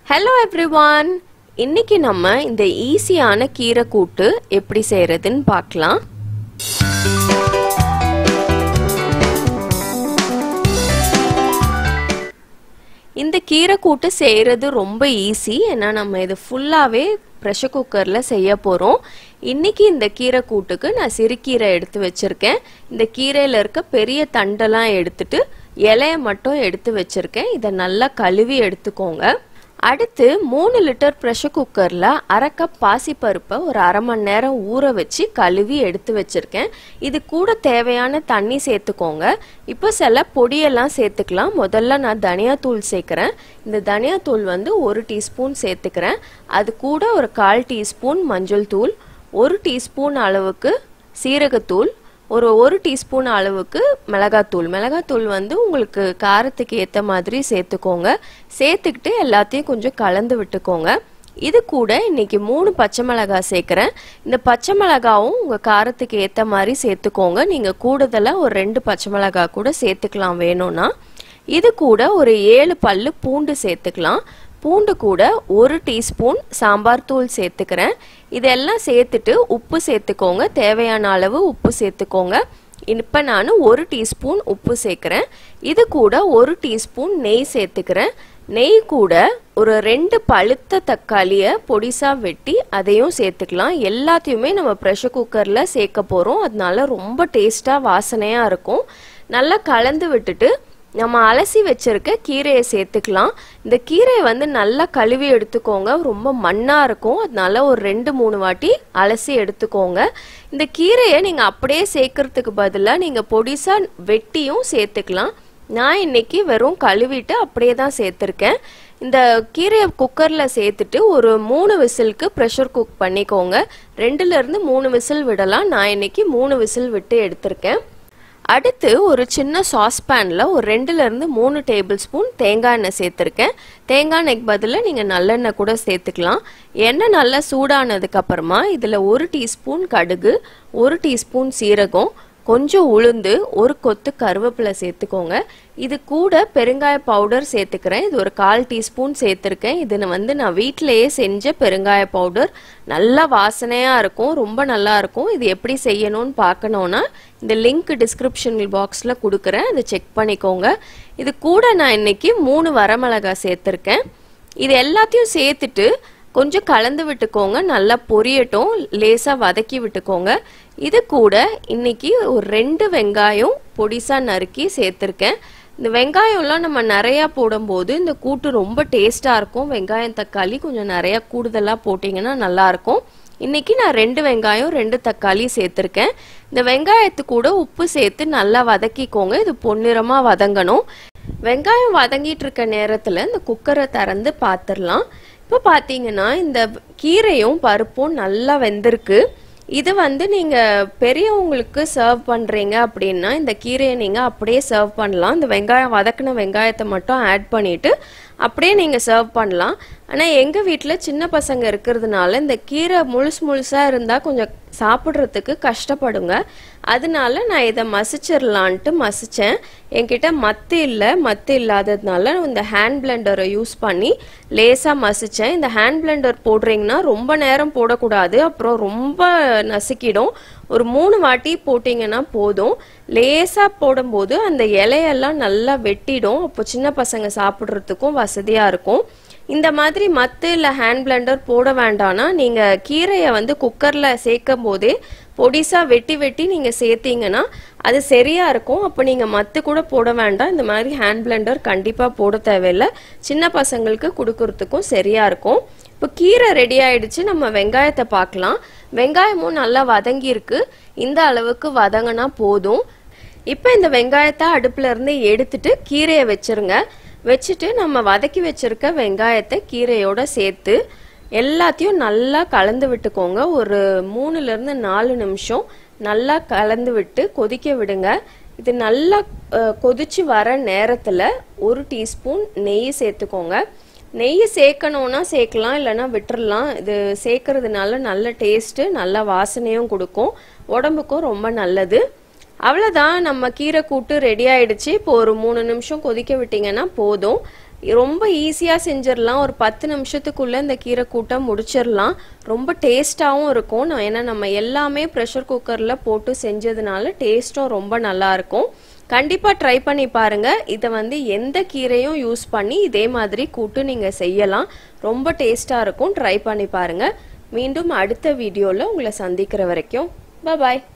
Hello everyone. இன்னைக்கு நம்ம இந்த ஈஸியான கீரை கூட்டு எப்படி செய்யறதுன்னு பார்க்கலாம். இந்த கீரை கூட்டு செய்யறது ரொம்ப ஈஸி. ஏன்னா நம்ம இது ஃபுல்லாவே பிரஷர் குக்கர்ல செய்ய போறோம். இன்னைக்கு இந்த கீரை கூட்டுக்கு நான் சிறுகீரை எடுத்து வச்சிருக்கேன். இந்த கீரையில இருக்க பெரிய தண்டெல்லாம் எடுத்துட்டு இலையை மட்டும் எடுத்து வச்சிருக்கேன். இதை நல்லா கழுவி எடுத்துக்கோங்க. அடுத்து 3 லிட்டர் பிரஷர் குக்கர்ல அரை கப் பாசிப்பருப்பை ஒரு அரை மணி நேரம் ஊற வச்சு கழுவி எடுத்து வச்சிருக்கேன். இது கூட தேவையான தண்ணி சேர்த்துக்கோங்க. இப்போ சில பொடியெல்லாம் சேர்த்துக்கலாம். முதல்ல நான் தனியாத்தூள் சேர்க்குறேன். இந்த தனியாத்தூள் வந்து 1 டீஸ்பூன் சேர்த்துக்கிறேன். அது கூட ஒரு 1/4 டீஸ்பூன் மஞ்சள் தூள், 1 டீஸ்பூன் அளவுக்கு சீரகத்தூள், ஒரு டீஸ்பூன் அளவுக்கு மிளகாத்தூள் வந்து உங்களுக்கு காரத்துக்கு ஏற்ற மாதிரி சேர்த்துக்கோங்க. சேர்த்துக்கிட்டு எல்லாத்தையும் கொஞ்சம் கலந்து விட்டுக்கோங்க. இது கூட இன்னைக்கு 3 பச்சை மிளகாய் சேர்க்குறேன். இந்த பச்சை மிளகாவும் உங்கள் காரத்துக்கு ஏற்ற மாதிரி சேர்த்துக்கோங்க. நீங்கள் கூடுதலாக ஒரு 2 பச்சை மிளகாய் கூட சேர்த்துக்கலாம் வேணும்னா. இது கூட ஒரு 7 பல்லு பூண்டு சேர்த்துக்கலாம். பூண்டு கூட 1 டீஸ்பூன் சாம்பார் தூள் சேர்த்துக்கிறேன். இதெல்லாம் சேர்த்துட்டு உப்பு சேர்த்துக்கோங்க. தேவையான அளவு உப்பு சேர்த்துக்கோங்க. இப்போ நான் 1 டீஸ்பூன் உப்பு சேர்க்குறேன். இது கூட 1 டீஸ்பூன் நெய் சேர்த்துக்கிறேன். நெய் கூட ஒரு 2 பழுத்த தக்காளியை பொடிசாக வெட்டி அதையும் சேர்த்துக்கலாம். எல்லாத்தையுமே நம்ம ப்ரெஷர் குக்கரில் சேர்க்க போகிறோம். அதனால ரொம்ப டேஸ்ட்டாக வாசனையாக இருக்கும். நல்லா கலந்து விட்டுட்டு நம்ம அலசி வச்சிருக்க கீரையை சேர்த்துக்கலாம். இந்த கீரையை வந்து நல்லா கழுவி எடுத்துக்கோங்க. ரொம்ப மண்ணாக இருக்கும். அதனால ஒரு 2-3 வாட்டி அலசி எடுத்துக்கோங்க. இந்த கீரையை நீங்கள் அப்படியே சேர்க்கறதுக்கு பதிலாக நீங்கள் பொடிசாக வெட்டியும் சேர்த்துக்கலாம். நான் இன்னைக்கு வெறும் கழுவிட்டு அப்படியே தான் சேர்த்துருக்கேன். இந்த கீரையை குக்கரில் சேர்த்துட்டு ஒரு 3 விசிலுக்கு ப்ரெஷர் குக் பண்ணிக்கோங்க. 2லேருந்து 3 விசில் விடலாம். நான் இன்னைக்கு 3 விசில் விட்டு எடுத்திருக்கேன். அடுத்து ஒரு சின்ன சாஸ்பேனில் ஒரு 2லேருந்து 3 டேபிள் ஸ்பூன் தேங்காய் எண்ணெய் சேர்த்துருக்கேன். தேங்காய் எண்ணெய்க்கு பதிலாக நீங்கள் நல்லெண்ணெய் கூட சேர்த்துக்கலாம். எண்ணெய் நல்லா சூடானதுக்கப்புறமா இதில் 1 டீஸ்பூன் கடுகு, 1 டீஸ்பூன் சீரகம், கொஞ்சம் உளுந்து, ஒரு கொத்து கருவேப்பிலை சேர்த்துக்கோங்க. இது கூட பெருங்காய பவுடர் சேர்த்துக்கிறேன். இது ஒரு 1/4 டீஸ்பூன் சேர்த்துருக்கேன். இது வந்து நான் வீட்டிலையே செஞ்ச பெருங்காய பவுடர். நல்லா வாசனையாக இருக்கும், ரொம்ப நல்லா இருக்கும். இது எப்படி செய்யணும்னு பார்க்கணுன்னா இந்த லிங்க் டிஸ்கிரிப்ஷன் பாக்ஸில் கொடுக்குறேன். அதை செக் பண்ணிக்கோங்க. இது கூட நான் இன்னைக்கு 3 வரமிளகாய் சேர்த்துருக்கேன். இது எல்லாத்தையும் சேர்த்துட்டு கொஞ்சம் கலந்து விட்டுக்கோங்க. நல்லா பொரியட்டும். லேசாக வதக்கி விட்டுக்கோங்க. இது கூட இன்னைக்கு ஒரு 2 வெங்காயம் பொடிசாக நறுக்கி சேர்த்துருக்கேன். இந்த வெங்காயம்லாம் நம்ம நிறையா போடும்போது இந்த கூட்டு ரொம்ப டேஸ்ட்டாக இருக்கும். வெங்காயம் தக்காளி கொஞ்சம் நிறையா கூடுதலாக போட்டிங்கன்னா நல்லாயிருக்கும். இன்னைக்கு நான் 2 வெங்காயம் 2 தக்காளி சேர்த்துருக்கேன். இந்த வெங்காயத்து கூட உப்பு சேர்த்து நல்லா வதக்கிக்கோங்க. இது பொன்னிறமாக வதங்கணும். வெங்காயம் வதங்கிட்டு இருக்க நேரத்தில் இந்த குக்கரை திறந்து பார்த்துடலாம். இப்போ பார்த்தீங்கன்னா இந்த கீரையும் பருப்பும் நல்லா வெந்திருக்கு. இது வந்து நீங்கள் பெரியவங்களுக்கு சர்வ் பண்ணுறீங்க அப்படின்னா இந்த கீரையை நீங்கள் அப்படியே சர்வ் பண்ணலாம். இந்த வெங்காயம் வதக்கின வெங்காயத்தை மட்டும் ஆட் பண்ணிவிட்டு அப்படியே நீங்கள் சர்வ் பண்ணலாம். ஆனால் எங்கள் வீட்டில் சின்ன பசங்க இருக்கிறதுனால இந்த கீரை முழுசாக இருந்தால் கொஞ்சம் சாப்பிட்றதுக்கு கஷ்டப்படுங்க. அதனால நான் இதை மசிச்சிடலான்ட்டு மசித்தேன். என்கிட்ட மத்து இல்லாததுனால இந்த ஹேண்ட் பிளெண்டரை யூஸ் பண்ணி லேசாக மசித்தேன். இந்த ஹேண்ட் பிளெண்டர் போடுறீங்கன்னா ரொம்ப நேரம் போடக்கூடாது, அப்புறம் ரொம்ப நசுக்கிடும். ஒரு 3 வாட்டி போட்டிங்கன்னா போதும். லேசாக போடும்போது அந்த இலையெல்லாம் நல்லா வெட்டிடும். அப்போ சின்ன பசங்க சாப்பிட்றதுக்கும் வசதியாக இருக்கும். இந்த மாதிரி மத்து இல்லை ஹேண்ட் பிளெண்டர் போட வேண்டாம்னா நீங்கள் கீரையை வந்து குக்கரில் சேர்க்கும் போதே பொடிசாக வெட்டி நீங்கள் சேர்த்தீங்கன்னா அது சரியாக இருக்கும். அப்போ நீங்கள் மத்து கூட போட வேண்டாம். இந்த மாதிரி ஹேண்ட் பிளெண்டர் கண்டிப்பாக போட தேவையில்லை. சின்ன பசங்களுக்கு கொடுக்கறதுக்கும் சரியாக இருக்கும். இப்போ கீரை ரெடி ஆயிடுச்சு. நம்ம வெங்காயத்தை பார்க்கலாம். வெங்காயமும் நல்லா வதங்கியிருக்கு. இந்த அளவுக்கு வதங்கினா போதும். இப்போ இந்த வெங்காயத்தை அடுப்புல இருந்து எடுத்துட்டு கீரையை வச்சிருங்க. வச்சுட்டு நம்ம வதக்கி வச்சிருக்க வெங்காயத்தை கீரையோட சேர்த்து எல்லாத்தையும் நல்லா கலந்து விட்டுக்கோங்க. ஒரு 3லேருந்து 4 நிமிஷம் நல்லா கலந்து விட்டு கொதிக்க விடுங்க. இது நல்லா கொதிச்சு வர நேரத்தில் 1 டீஸ்பூன் நெய் சேர்த்துக்கோங்க. நெய் சேர்க்கணும்னா சேர்க்கலாம், இல்லைன்னா விட்டுறலாம். இது சேர்க்கறதுனால நல்ல டேஸ்ட்டு, நல்ல வாசனையும் கொடுக்கும், உடம்புக்கும் ரொம்ப நல்லது. அவ்வளவுதான், நம்ம கீரை கூட்டு ரெடி ஆயிடுச்சு. இப்போ ஒரு 3 நிமிஷம் கொதிக்க விட்டீங்கன்னா போதும். ரொம்ப ஈஸியாக செஞ்சிடலாம். ஒரு 10 நிமிஷத்துக்குள்ளே இந்த கீரை கூட்டை முடிச்சிடலாம். ரொம்ப டேஸ்ட்டாகவும் இருக்கும். ஏன்னா நம்ம எல்லாமே ப்ரெஷர் குக்கரில் போட்டு செஞ்சதுனால டேஸ்ட்டும் ரொம்ப நல்லா இருக்கும். கண்டிப்பாக ட்ரை பண்ணி பாருங்கள். இதை வந்து எந்த கீரையும் யூஸ் பண்ணி இதே மாதிரி கூட்டு நீங்கள் செய்யலாம். ரொம்ப டேஸ்ட்டாக இருக்கும். ட்ரை பண்ணி பாருங்கள். மீண்டும் அடுத்த வீடியோவில் உங்களை சந்திக்கிற வரைக்கும் பாய்.